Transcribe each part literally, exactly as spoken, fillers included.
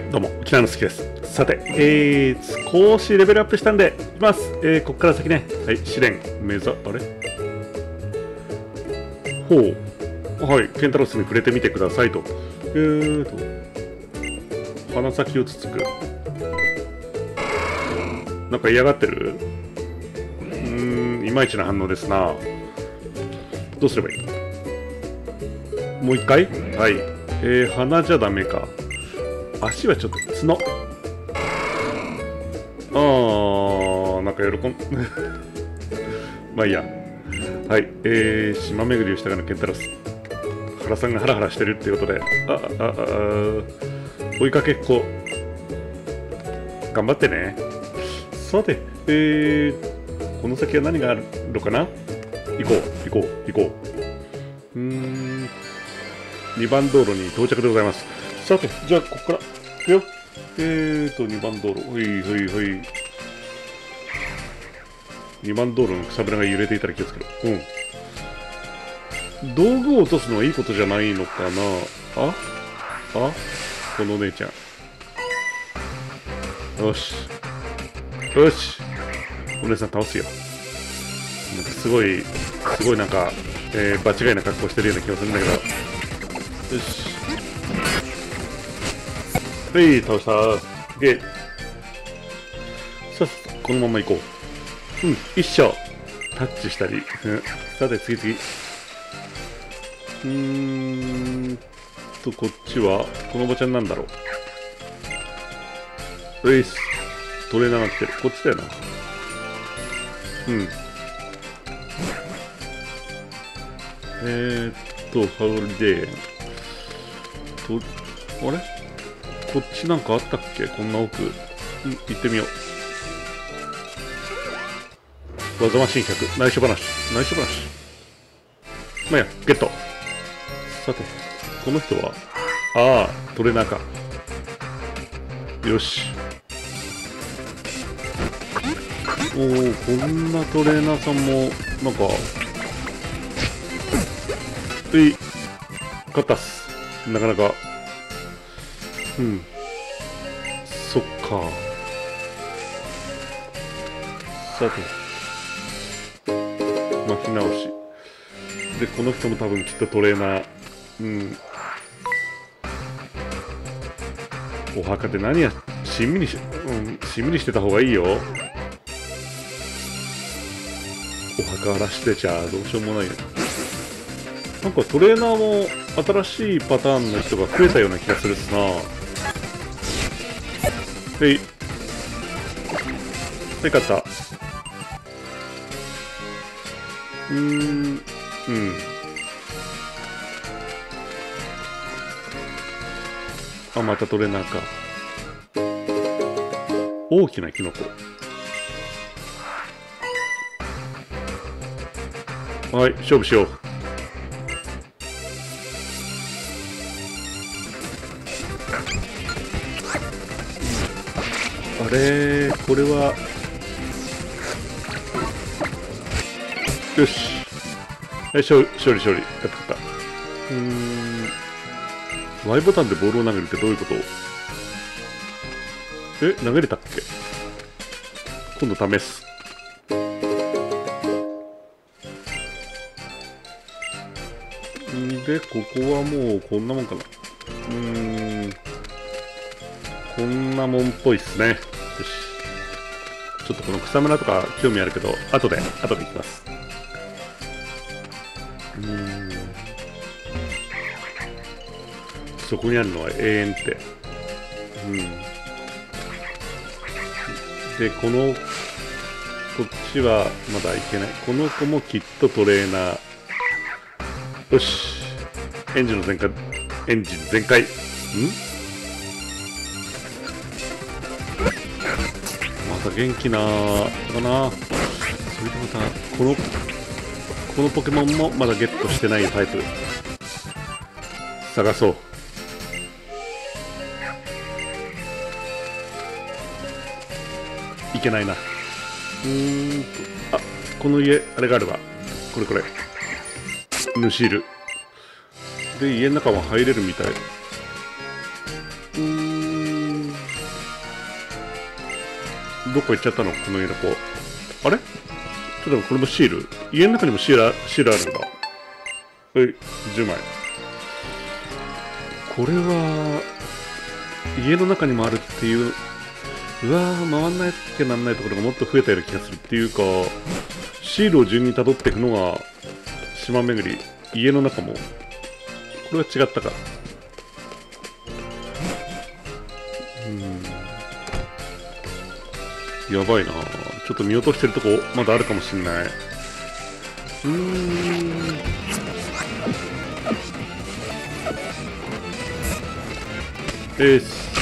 どうも、沖縄の好きです。さて、えー、少しレベルアップしたんで、いきます。えー、こっから先ね、はい、試練、目ざ、あれほう。はい、ケンタロスに触れてみてくださいと。えーと、鼻先をつつく。なんか嫌がってる？うーん、いまいちな反応ですな。どうすればいい？もう一回？はい。えー、鼻じゃダメか。足はちょっと角。あー、なんか喜んまあいいや。はい、えー、島巡りをしたがるケンタロス。原さんがハラハラしてるっていうことで、あ、あ、あ、追いかけっこ。頑張ってね。さて、えー、この先は何があるのかな？行こう、行こう、行こう。うーん、にばん道路に到着でございます。さて、じゃあ、ここから、行くよ。えーと、にばん道路。ほいほいほい。にばん道路の草ぶらが揺れていたら気をつけろ。うん。道具を落とすのはいいことじゃないのかな。ああこのお姉ちゃん。よし。よし。お姉さん倒すよ。なんかすごい、すごいなんか、えー、場違いな格好してるような気がするんだけど。よし。はい、倒した。で、さあ、このまま行こう。うん、一緒。タッチしたり。うん、さて、次々。うーんと、こっちは、このおばちゃんなんだろう。よし。トレーナーが来てる。こっちだよな。うん。えーっと、ハウルデーと、あれこっちなんかあったっけ？こんな奥。うん、行ってみよう。技マシンひゃく。内緒話。内緒話。まあや、ゲット。さて、この人は、ああ、トレーナーか。よし。おお、こんなトレーナーさんも、なんか、うい、勝ったっす。なかなか。うん。そっか。さて。巻き直し。で、この人も多分きっとトレーナー。うん。お墓で何や、しんみりし、うん、しんみりしてた方がいいよ。お墓荒らしてちゃどうしようもないよ。なんかトレーナーも新しいパターンの人が増えたような気がするっすな。はい。はい、勝った。うーん、うん。あ、またトレーナーか。大きなキノコ。はい、勝負しよう。あれー、これは。よし。はい、勝利、勝利、勝利。勝った、勝った。うーん。Y ボタンでボールを投げるってどういうこと？え、投げれたっけ？今度試す。んで、ここはもうこんなもんかな。うーん。こんなもんっぽいっすね。よし。ちょっとこの草むらとか興味あるけど、後で、後で行きます。うーん。そこにあるのは永遠って。うん。で、この、こっちはまだいけない。この子もきっとトレーナー。よし。エンジンの全開、エンジン全開。ん？また元気なーかな。それでまた、この、このポケモンもまだゲットしてないタイプ。探そう。いけないな。うーんと、あ、この家、あれがあるわ。これこれ。ヌシール。で、家の中も入れるみたい。うーん。 どこ行っちゃったのこの家の子。あれちょっとこれもシール、家の中にもシール、シールあるんだ。はい、じゅうまい。これは家の中にもあるっていう。うわー、回んなきゃなんないところがもっと増えたような気がするっていうか、シールを順に辿っていくのが島巡り。家の中もこれは違ったか。うん、やばいな。ちょっと見落としてるとこまだあるかもしんない。うーん、えーす。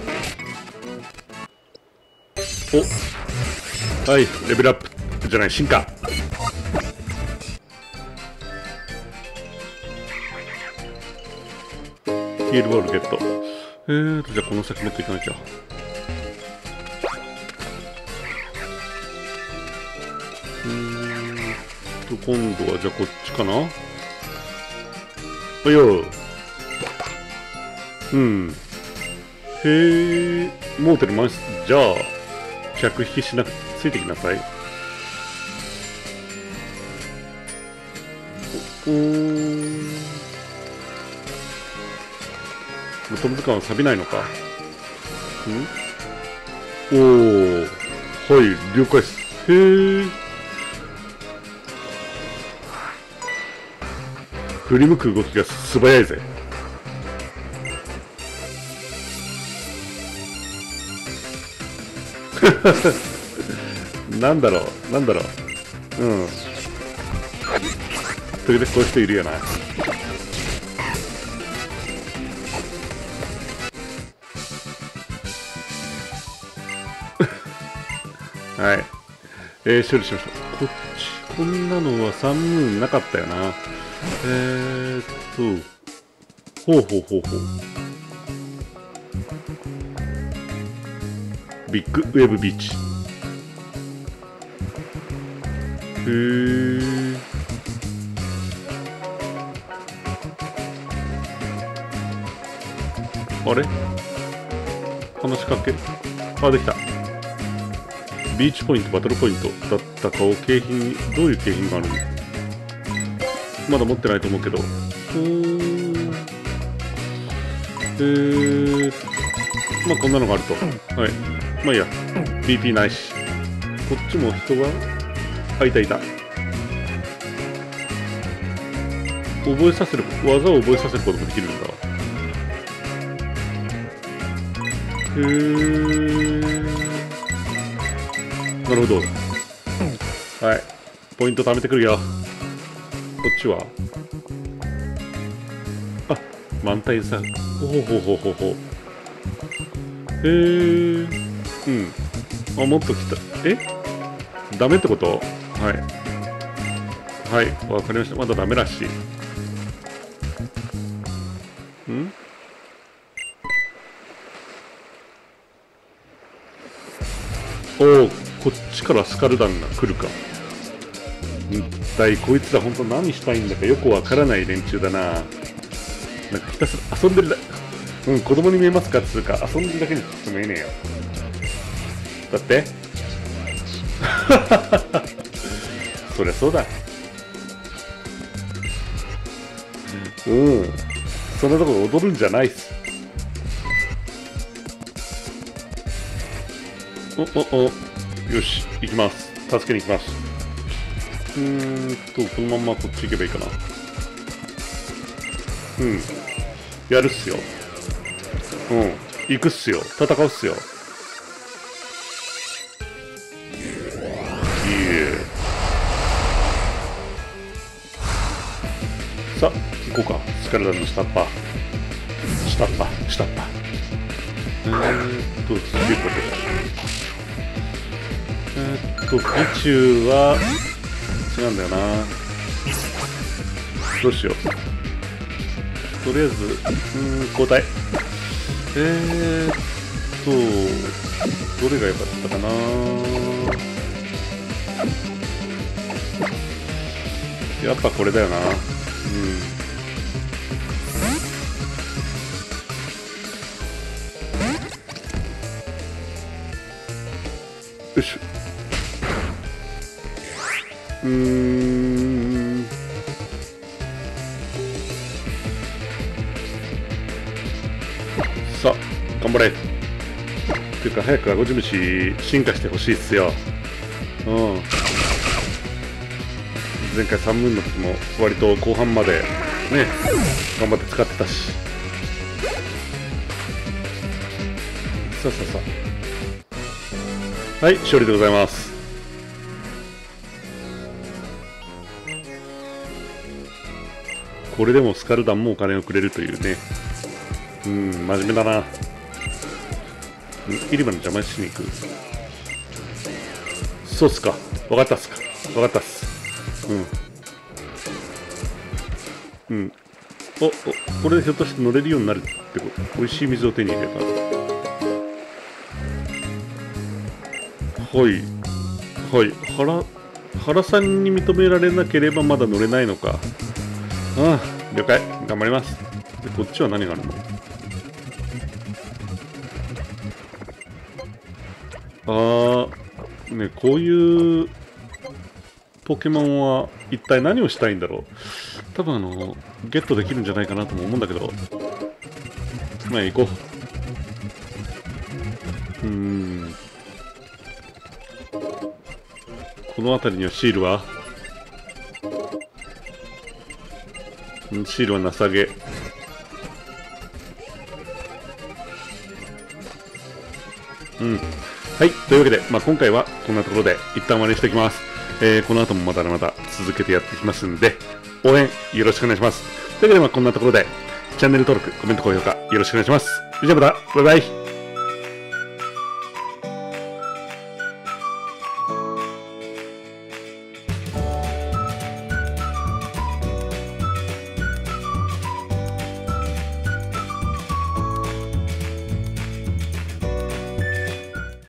お、はい、レベルアップじゃない、進化。ヒールボールゲット。えーと、じゃあこの先持っていかなきゃ。うーんと、今度はじゃあこっちかな。あ、ようん。へえ、モーテル満室。じゃあ、客引きしなくついてきなさい。おおー。トムズカンは錆びないのか。んおお、はい、了解です。へえ。振り向く動きが素早いぜ。なんだろう、なんだろう。うん。時々こういう人いるよな。はい。えー、処理しましょう。こっち、こんなのはサンムーンなかったよな。えーっと、ほうほうほうほう。ビッグウェブビーチ。へー。あれ話しかけ。あ、できた。ビーチポイント、バトルポイントだったかを景品に、どういう景品があるの？まだ持ってないと思うけど。うーん。えー、まあこんなのがあると。はい。まあいいや。ビーピー ないし。こっちも人が、あ、いたいた。覚えさせる、技を覚えさせることもできるんだ。へー。なるほど。はい。ポイント貯めてくるよ。こっちはあ、満タイさん。ほほほほほほ。へー。うん。あ、もっと来た。えダメってこと？はい。はい。わかりました。まだダメらしい。んおお、こっちからスカルダンが来るか。一体こいつら本当何したいんだかよくわからない連中だな。なんかひたすら遊んでるだ。うん、子供に見えますかっつうか、遊んでるだけにしてもいいねえよ。だってそりゃそうだ。うん、そんなとこ踊るんじゃないっす。おおお、よし、行きます。助けに行きます。うーんと、このまんまこっち行けばいいかな。うん。やるっすよ。うん。行くっすよ。戦うっすよ。いえ。さあ、行こうか。スカルダンの下っ端。下っ端、下っ端。えーっと、すげえこれ。えーっと、宇宙は、違うんだよな。どうしよう。とりあえず、うーん、交代。えーっと、どれが良かったかな。やっぱこれだよな。うん。 いしょ。うーん。さあ、頑張れ。っていうか、早くアゴジムシ進化してほしいっすよ。うん。前回さんぶんの時も割と後半までね、頑張って使ってたし。さあさあさあ。はい、勝利でございます。これでもスカルダンもお金をくれるというね。うん、真面目だな。イリバの邪魔しに行く。そうっすか。わかったっすか。わかったっす。うん。うん。お、お、これでひょっとして乗れるようになるってこと。美味しい水を手に入れた。はい。はい。原、原さんに認められなければまだ乗れないのか。ああ、了解。頑張ります。で、こっちは何があるの？ああ、ね、こういうポケモンは一体何をしたいんだろう。多分あの、ゲットできるんじゃないかなとも思うんだけど。まあ行こう。うーん。この辺りにはシールはんシールはなさげ。うん。はい。というわけで、まあ、今回はこんなところで一旦終わりにしておきます。えー、この後もまだまだ続けてやっていきますんで、応援よろしくお願いします。というわけで、まあ、こんなところで、チャンネル登録、コメント、高評価よろしくお願いします。それじゃあまた、バイバイ。